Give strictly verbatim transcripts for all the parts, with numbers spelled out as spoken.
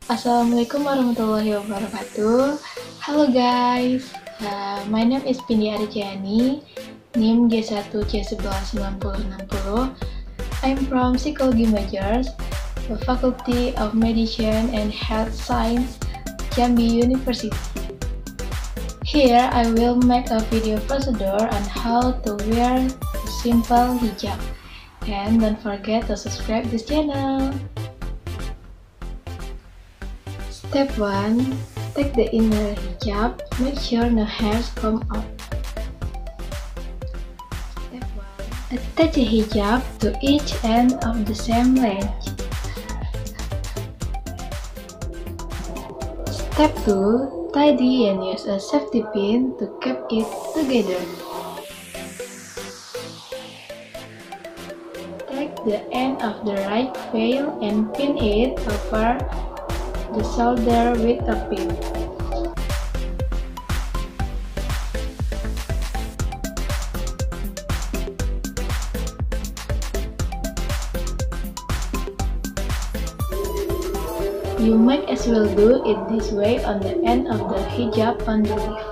Assalamualaikum warahmatullahi wabarakatuh. Hello guys, uh, my name is Pindi Arjani, NIM G satu C sebelas sembilan nol enam nol. I'm from Psychology Majors, the Faculty of Medicine and Health Science, Jambi University. Here I will make a video procedure on how to wear a simple hijab. And don't forget to subscribe this channel. Step one. Take the inner hijab. Make sure no hairs come out. Step one. Attach the hijab to each end of the same length. Step two. Tidy and use a safety pin to keep it together. Take the end of the right veil and pin it over the shoulder with a pin. You might as well do it this way on the end of the hijab on the leaf.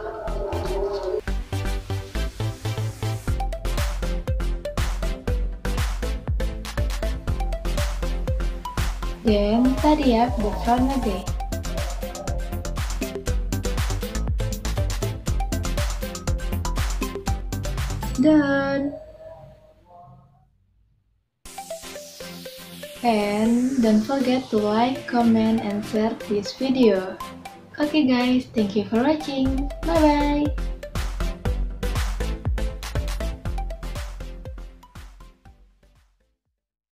Then tidy up the front again. Done! And don't forget to like, comment, and share this video. Okay guys, thank you for watching. Bye bye!